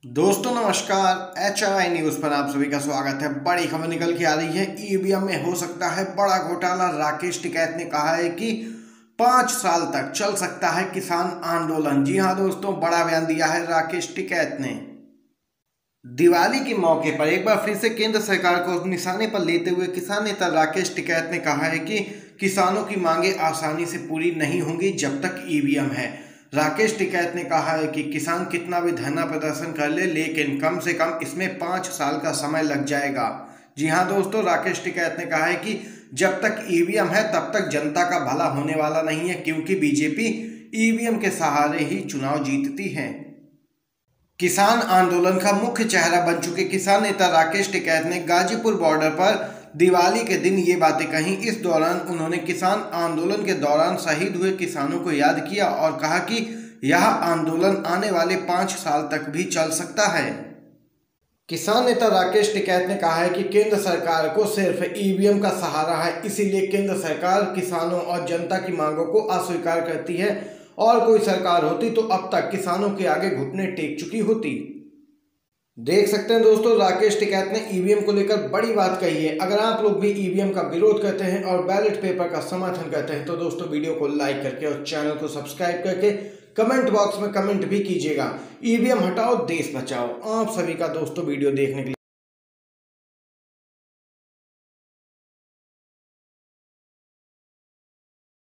दोस्तों नमस्कार। HRI news पर आप सभी का स्वागत है। बड़ी खबर निकल के आ रही है, ईवीएम में हो सकता है बड़ा घोटाला। राकेश टिकैत ने कहा है कि 5 साल तक चल सकता है किसान आंदोलन। जी हां दोस्तों, बड़ा बयान दिया है राकेश टिकैत ने। दिवाली के मौके पर एक बार फिर से केंद्र सरकार को निशाने पर लेते हुए किसान नेता राकेश टिकैत ने कहा है कि किसानों की मांगे आसानी से पूरी नहीं होंगी जब तक ईवीएम है। राकेश टिकैत ने कहा है कि किसान कितना भी धरना प्रदर्शन कर ले, लेकिन कम से कम इसमें 5 साल का समय लग जाएगा। जी हां दोस्तों, राकेश टिकैत ने कहा है कि जब तक ईवीएम है तब तक जनता का भला होने वाला नहीं है, क्योंकि बीजेपी ईवीएम के सहारे ही चुनाव जीतती है। किसान आंदोलन का मुख्य चेहरा बन चुके किसान नेता राकेश टिकैत ने गाजीपुर बॉर्डर पर दिवाली के दिन ये बातें कही। इस दौरान उन्होंने किसान आंदोलन के दौरान शहीद हुए किसानों को याद किया और कहा कि यह आंदोलन आने वाले 5 साल तक भी चल सकता है। किसान नेता राकेश टिकैत ने कहा है कि केंद्र सरकार को सिर्फ ईवीएम का सहारा है, इसीलिए केंद्र सरकार किसानों और जनता की मांगों को अस्वीकार करती है। और कोई सरकार होती तो अब तक किसानों के आगे घुटने टेक चुकी होती। देख सकते हैं दोस्तों, राकेश टिकैत ने ईवीएम को लेकर बड़ी बात कही है। अगर आप लोग भी ईवीएम का विरोध करते हैं और बैलेट पेपर का समर्थन करते हैं तो दोस्तों वीडियो को लाइक करके और चैनल को सब्सक्राइब करके कमेंट बॉक्स में कमेंट भी कीजिएगा। ईवीएम हटाओ, देश बचाओ। आप सभी का दोस्तों वीडियो देखने के लिए